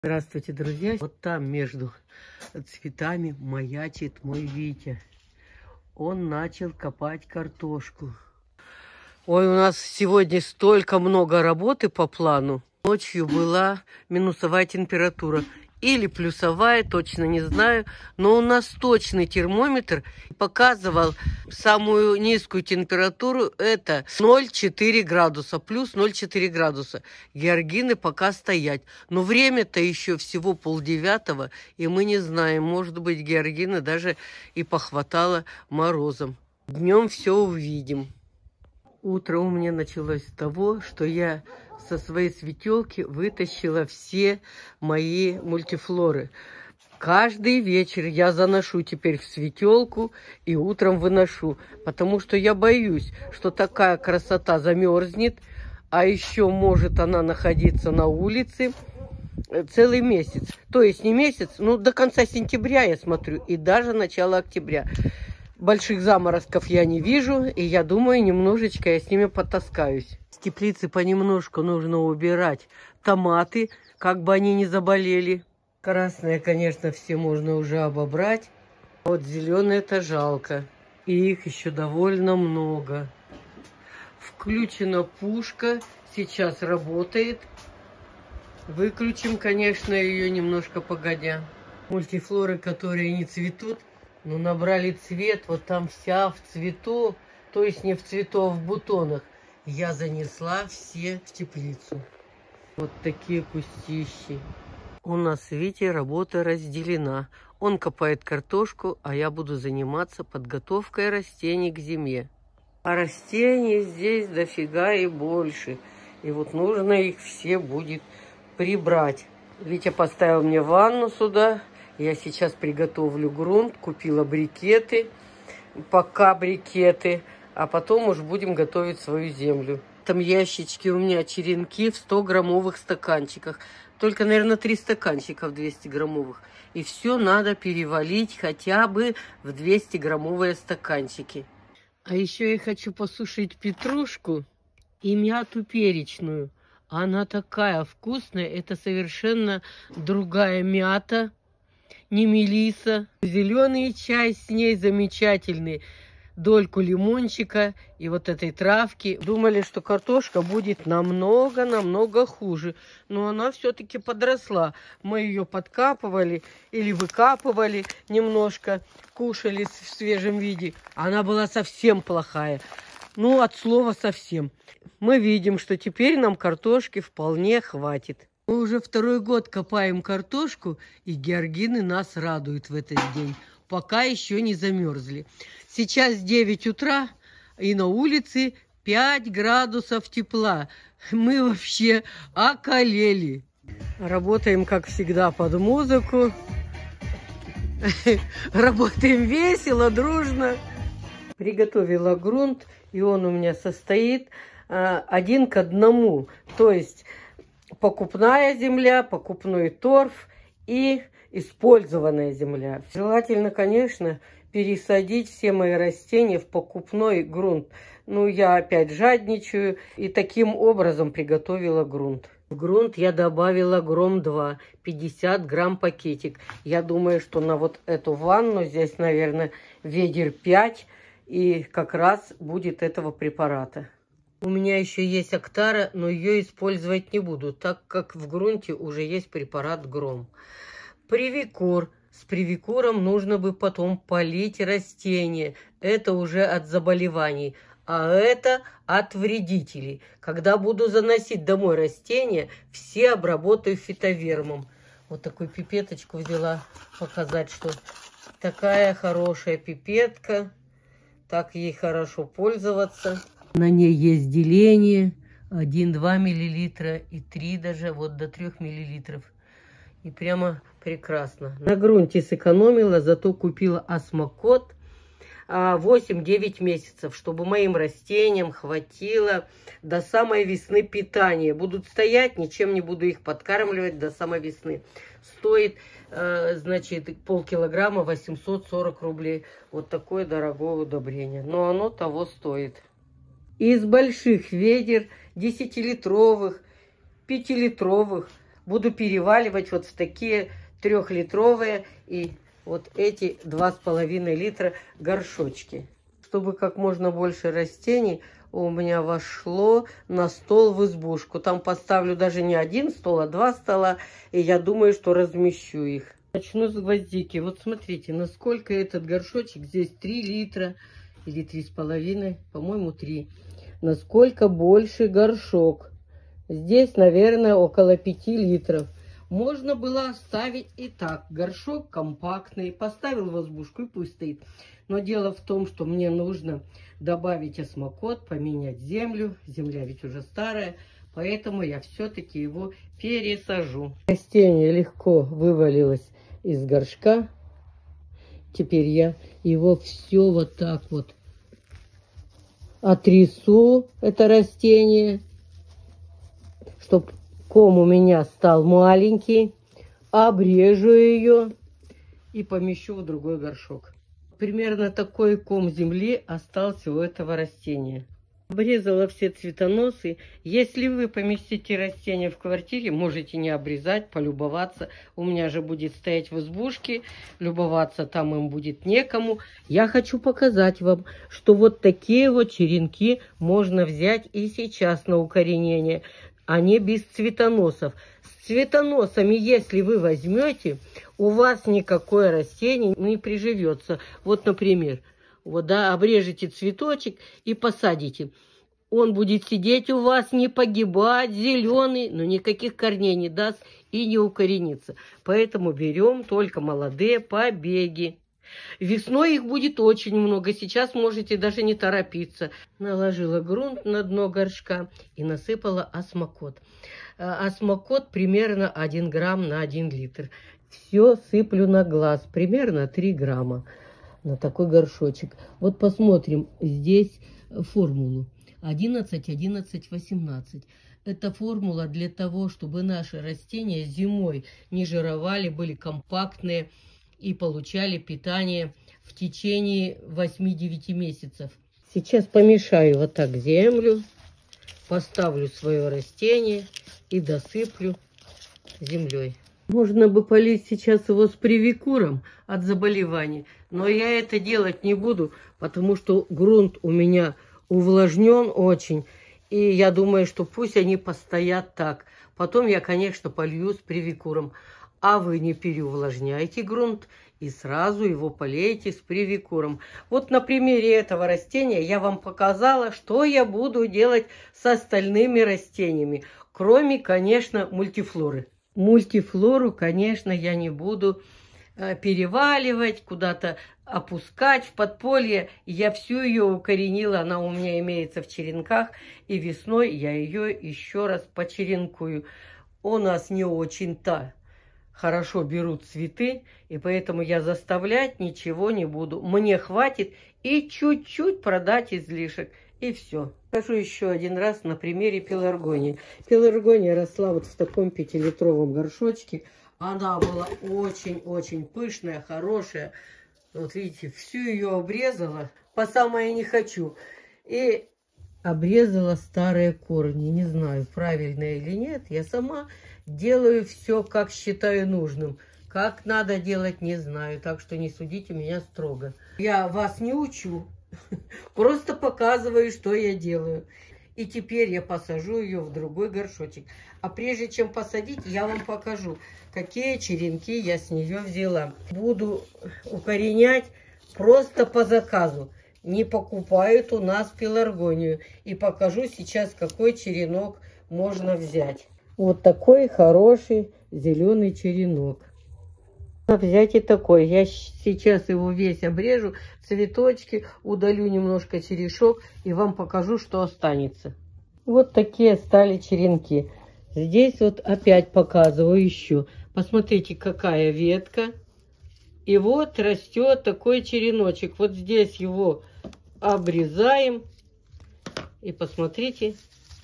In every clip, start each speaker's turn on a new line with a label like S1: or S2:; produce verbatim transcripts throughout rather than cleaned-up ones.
S1: Здравствуйте, друзья! Вот там между цветами маячит мой Витя. Он начал копать картошку. Ой, у нас сегодня столько много работы по плану. Ночью была минусовая температура. Или плюсовая, точно не знаю. Но у нас точный термометр показывал самую низкую температуру. Это ноль целых четыре градуса. Плюс ноль целых четыре градуса. Георгины пока стоять. Но время-то еще всего полдевятого. И мы не знаем. Может быть, георгины даже и похватало морозом. Днем все увидим. Утро у меня началось с того, что я со своей светелки вытащила все мои мультифлоры. Каждый вечер я заношу теперь в светелку и утром выношу, потому что я боюсь, что такая красота замерзнет, а еще может она находиться на улице целый месяц. То есть не месяц, ну до конца сентября я смотрю и даже начало октября. Больших заморозков я не вижу, и я думаю, немножечко я с ними потаскаюсь. С теплицы понемножку нужно убирать томаты, как бы они не заболели. Красные, конечно, все можно уже обобрать. Вот зеленые-то жалко. И их еще довольно много. Включена пушка, сейчас работает. Выключим, конечно, ее немножко погодя. Мультифлоры, которые не цветут, ну, набрали цвет, вот там вся в цвету, то есть не в цвету, а в бутонах. Я занесла все в теплицу. Вот такие кустищи. У нас, видите, работа разделена. Он копает картошку, а я буду заниматься подготовкой растений к зиме. А растений здесь дофига и больше. И вот нужно их все будет прибрать. Витя поставил мне ванну сюда. Я сейчас приготовлю грунт, купила брикеты, пока брикеты, а потом уж будем готовить свою землю. Там ящички у меня черенки в сто граммовых стаканчиках. Только, наверное, три стаканчика в двести граммовых. И все надо перевалить хотя бы в двести граммовые стаканчики. А еще я хочу посушить петрушку и мяту перечную. Она такая вкусная, это совершенно другая мята. Не мелиса, зеленый чай с ней замечательный, дольку лимончика и вот этой травки. Думали, что картошка будет намного-намного хуже, но она все-таки подросла. Мы ее подкапывали или выкапывали немножко, кушали в свежем виде. Она была совсем плохая, ну от слова совсем. Мы видим, что теперь нам картошки вполне хватит. Мы уже второй год копаем картошку, и георгины нас радуют в этот день, пока еще не замерзли. Сейчас девять утра, и на улице пять градусов тепла. Мы вообще околели. Работаем, как всегда, под музыку. Работаем весело, дружно. Приготовила грунт, и он у меня состоит один к одному. То есть покупная земля, покупной торф и использованная земля. Желательно, конечно, пересадить все мои растения в покупной грунт. Ну, я опять жадничаю и таким образом приготовила грунт. В грунт я добавила гром два, пятьдесят грамм пакетик. Я думаю, что на вот эту ванну здесь, наверное, ведер пять, и как раз будет этого препарата. У меня еще есть Актара, но ее использовать не буду, так как в грунте уже есть препарат Гром. Привикур. С привикуром нужно бы потом полить растения. Это уже от заболеваний, а это от вредителей. Когда буду заносить домой растения, все обработаю фитовермом. Вот такую пипеточку взяла, показать, что такая хорошая пипетка. Так ей хорошо пользоваться. На ней есть деление один-два миллилитра и три даже, вот до трёх миллилитров. И прямо прекрасно. На грунте сэкономила, зато купила осмокот восемь-девять месяцев, чтобы моим растениям хватило до самой весны питания. Будут стоять, ничем не буду их подкармливать до самой весны. Стоит, значит, полкилограмма восемьсот сорок рублей. Вот такое дорогое удобрение. Но оно того стоит. Из больших ведер, десятилитровых, пятилитровых, буду переваливать вот в такие трехлитровые и вот эти два с половиной литра горшочки. Чтобы как можно больше растений у меня вошло на стол в избушку. Там поставлю даже не один стол, а два стола, и я думаю, что размещу их. Начну с гвоздики. Вот смотрите, насколько этот горшочек. Здесь три литра или три с половиной, по-моему, три. Насколько больше горшок. Здесь, наверное, около пяти литров. Можно было оставить и так. Горшок компактный. Поставил в избушку и пусть стоит. Но дело в том, что мне нужно добавить осмокот, поменять землю. Земля ведь уже старая. Поэтому я все-таки его пересажу. Растение легко вывалилось из горшка. Теперь я его все вот так вот отрису, это растение, чтобы ком у меня стал маленький. Обрежу ее и помещу в другой горшок. Примерно такой ком земли остался у этого растения. Обрезала все цветоносы. Если вы поместите растение в квартире, можете не обрезать, полюбоваться. У меня же будет стоять в избушке, любоваться там им будет некому. Я хочу показать вам, что вот такие вот черенки можно взять и сейчас на укоренение. Они без цветоносов. С цветоносами, если вы возьмете, у вас никакое растение не приживется. Вот, например, вот, да, обрежете цветочек и посадите. Он будет сидеть у вас, не погибать, зеленый, но никаких корней не даст и не укоренится. Поэтому берем только молодые побеги. Весной их будет очень много. Сейчас можете даже не торопиться. Наложила грунт на дно горшка и насыпала осмокот. Осмокот примерно один грамм на один литр. Все сыплю на глаз, примерно три грамма на такой горшочек. Вот посмотрим здесь формулу. одиннадцать, одиннадцать, восемнадцать. Это формула для того, чтобы наши растения зимой не жировали, были компактные и получали питание в течение восьми-девяти месяцев. Сейчас помешаю вот так землю, поставлю свое растение и досыплю землей. Можно бы полить сейчас его с привикуром от заболеваний, но я это делать не буду, потому что грунт у меня увлажнен очень, и я думаю, что пусть они постоят так. Потом я, конечно, полью с привикуром, а вы не переувлажняйте грунт и сразу его полейте с привикуром. Вот на примере этого растения я вам показала, что я буду делать с остальными растениями, кроме, конечно, мультифлоры. Мультифлору, конечно, я не буду э, переваливать, куда-то опускать в подполье. Я всю ее укоренила, она у меня имеется в черенках, и весной я ее еще раз почеренкую. У нас не очень-то хорошо берут цветы, и поэтому я заставлять ничего не буду. Мне хватит и чуть-чуть продать излишек, и все. Покажу еще один раз на примере пеларгонии. Пеларгония росла вот в таком пятилитровом горшочке. Она была очень-очень пышная, хорошая. Вот видите, всю ее обрезала, по самое не хочу. И обрезала старые корни. Не знаю, правильно или нет. Я сама делаю все, как считаю нужным. Как надо делать, не знаю. Так что не судите меня строго. Я вас не учу. Просто показываю, что я делаю. И теперь я посажу ее в другой горшочек. А прежде чем посадить, я вам покажу, какие черенки я с нее взяла. Буду укоренять просто по заказу. Не покупают у нас пеларгонию. И покажу сейчас, какой черенок можно взять. Вот такой хороший зеленый черенок. Взять и такой. Я сейчас его весь обрежу, цветочки, удалю немножко черешок и вам покажу, что останется. Вот такие стали черенки. Здесь вот опять показываю еще. Посмотрите, какая ветка. И вот растет такой череночек. Вот здесь его обрезаем. И посмотрите,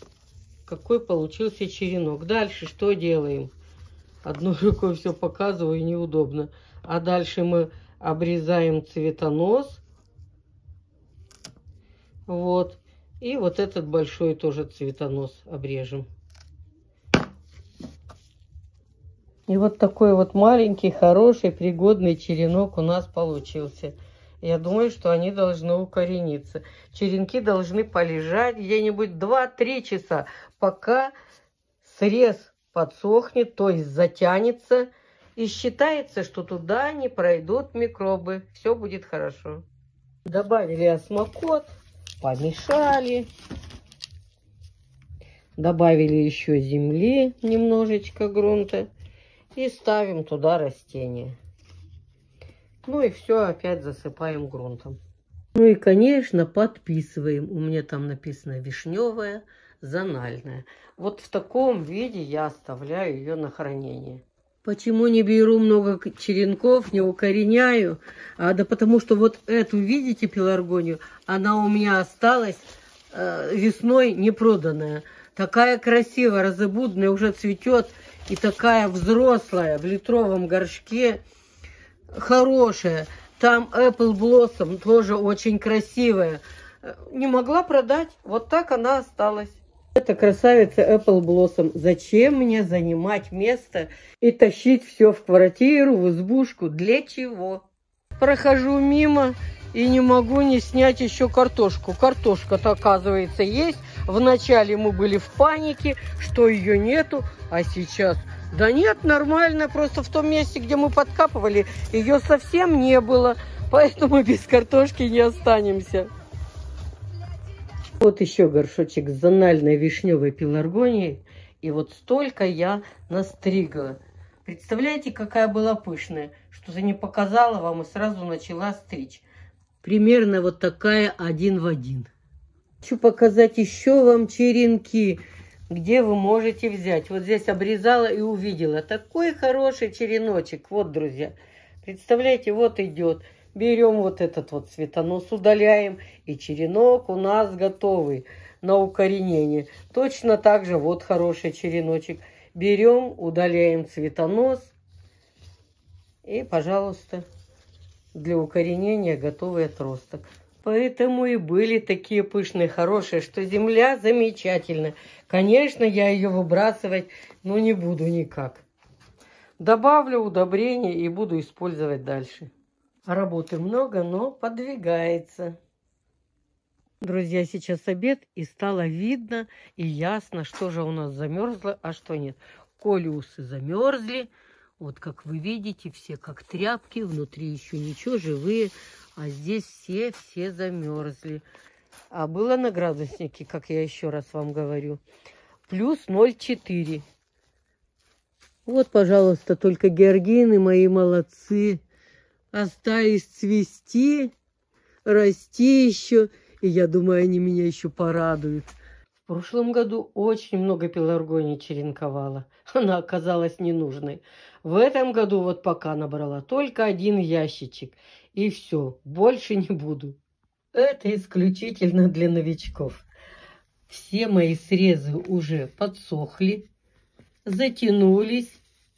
S1: какой получился черенок. Дальше что делаем? Одной рукой все показываю, неудобно. А дальше мы обрезаем цветонос. Вот. И вот этот большой тоже цветонос обрежем. И вот такой вот маленький, хороший, пригодный черенок у нас получился. Я думаю, что они должны укорениться. Черенки должны полежать где-нибудь два-три часа, пока срез подсохнет, то есть затянется. И считается, что туда не пройдут микробы. Все будет хорошо. Добавили осмокот, помешали. Добавили еще земли, немножечко грунта. И ставим туда растения. Ну и все опять засыпаем грунтом. Ну и, конечно, подписываем. У меня там написано вишневая, зональная. Вот в таком виде я оставляю ее на хранение. Почему не беру много черенков, не укореняю? А, да потому что вот эту, видите, пеларгонию, она у меня осталась э, весной не проданная. Такая красивая, розыбудная, уже цветет. И такая взрослая, в литровом горшке, хорошая. Там Apple Blossom тоже очень красивая. Не могла продать, вот так она осталась. Это красавица Apple Blossom. Зачем мне занимать место и тащить все в квартиру, в избушку? Для чего? Прохожу мимо и не могу не снять еще картошку. Картошка-то, оказывается, есть. Вначале мы были в панике, что ее нету, а сейчас... Да нет, нормально, просто в том месте, где мы подкапывали, ее совсем не было. Поэтому без картошки не останемся. Вот еще горшочек с зональной вишневой пеларгонией. И вот столько я настригла. Представляете, какая была пышная? Что-то не показала вам и сразу начала стричь. Примерно вот такая один в один. Хочу показать еще вам черенки, где вы можете взять. Вот здесь обрезала и увидела. Такой хороший череночек. Вот, друзья. Представляете, вот идет. Берем вот этот вот цветонос, удаляем. И черенок у нас готовый на укоренение. Точно так же вот хороший череночек. Берем, удаляем цветонос. И, пожалуйста, для укоренения готовый отросток. Поэтому и были такие пышные, хорошие, что земля замечательная. Конечно, я ее выбрасывать, ну, не буду никак. Добавлю удобрения и буду использовать дальше. Работы много, но подвигается. Друзья, сейчас обед, и стало видно и ясно, что же у нас замерзло, а что нет. Колиусы замерзли. Вот как вы видите, все как тряпки, внутри еще ничего, живые. А здесь все-все замерзли. А было на градуснике, как я еще раз вам говорю, плюс ноль целых четыре. Вот, пожалуйста, только георгины мои молодцы. Остались цвести, расти еще. И я думаю, они меня еще порадуют. В прошлом году очень много пеларгонии черенковала. Она оказалась ненужной. В этом году вот пока набрала только один ящичек. И все, больше не буду. Это исключительно для новичков. Все мои срезы уже подсохли, затянулись.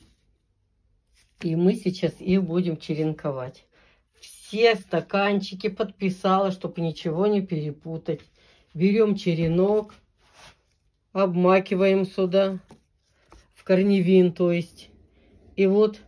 S1: И мы сейчас их будем черенковать. Все стаканчики подписала, чтобы ничего не перепутать. Берем черенок, обмакиваем сюда, в корневин, то есть. И вот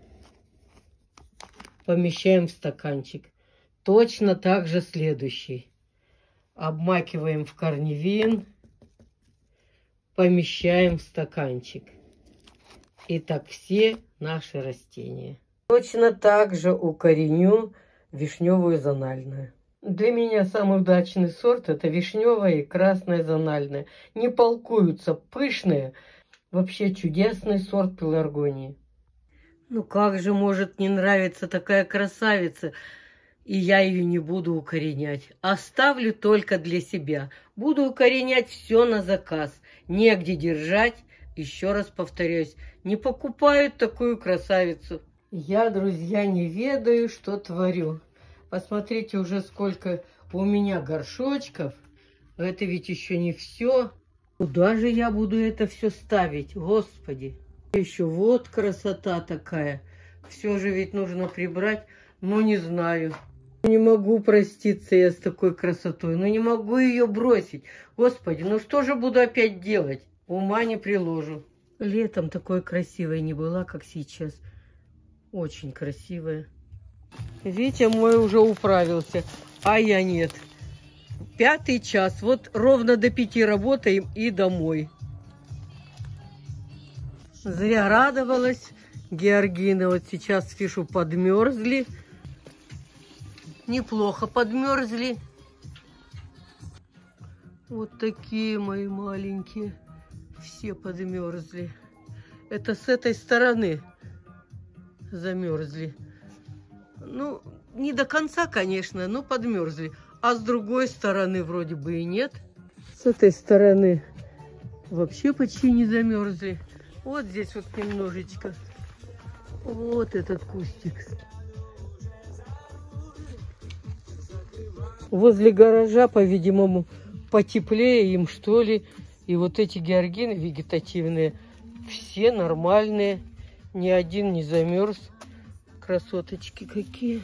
S1: помещаем в стаканчик. Точно так же следующий. Обмакиваем в корневин, помещаем в стаканчик. И так все наши растения. Точно так же укореню вишневую зональную. Для меня самый удачный сорт — это вишневая и красная зональная. Не полкуются, пышные. Вообще чудесный сорт пеларгонии. Ну как же может не нравиться такая красавица? И я ее не буду укоренять. Оставлю только для себя. Буду укоренять все на заказ. Негде держать. Еще раз повторяюсь, не покупают такую красавицу. Я, друзья, не ведаю, что творю. Посмотрите уже, сколько у меня горшочков. Это ведь еще не все. Куда же я буду это все ставить, Господи? Еще вот красота такая. Все же ведь нужно прибрать. Ну, не знаю. Не могу проститься я с такой красотой. Ну, не могу ее бросить. Господи, ну что же буду опять делать? Ума не приложу. Летом такой красивой не была, как сейчас. Очень красивая. Витя мой уже управился, а я нет. Пятый час. Вот ровно до пяти работаем и домой. Зря радовалась. Георгины вот сейчас, вижу, подмерзли. Неплохо подмерзли. Вот такие мои маленькие. Все подмерзли. Это с этой стороны замерзли. Ну, не до конца, конечно, но подмерзли. А с другой стороны вроде бы и нет. С этой стороны вообще почти не замерзли. Вот здесь вот немножечко. Вот этот кустик. Возле гаража, по-видимому, потеплее им, что ли. И вот эти георгины вегетативные, все нормальные. Ни один не замерз. Красоточки какие.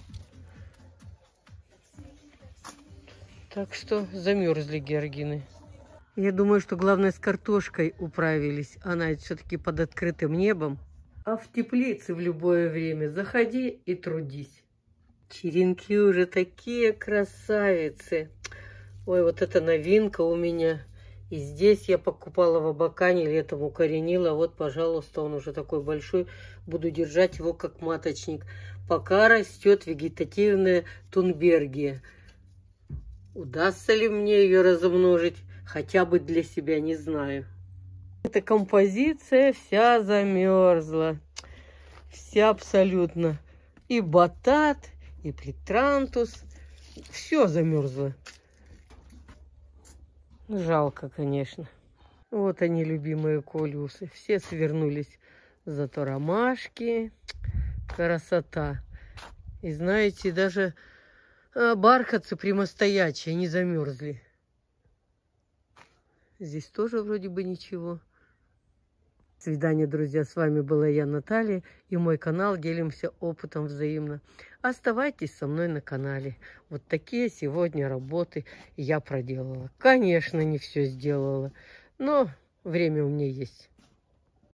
S1: Так что замерзли георгины. Я думаю, что главное с картошкой управились. Она все-таки под открытым небом. А в теплице в любое время заходи и трудись. Черенки уже такие красавицы. Ой, вот это новинка у меня. И здесь я покупала в Абакане, летом укоренила. Вот, пожалуйста, он уже такой большой. Буду держать его как маточник. Пока растет вегетативная тунбергия. Удастся ли мне ее размножить? Хотя бы для себя, не знаю. Эта композиция вся замерзла. Вся абсолютно. И батат, и плитрантус. Все замерзло. Жалко, конечно. Вот они, любимые колюсы. Все свернулись. Зато ромашки. Красота. И знаете, даже бархатцы прямостоячие не замерзли. Здесь тоже вроде бы ничего. До свидания, друзья. С вами была я, Наталья, и мой канал. Делимся опытом взаимно. Оставайтесь со мной на канале. Вот такие сегодня работы я проделала. Конечно, не все сделала, но время у меня есть.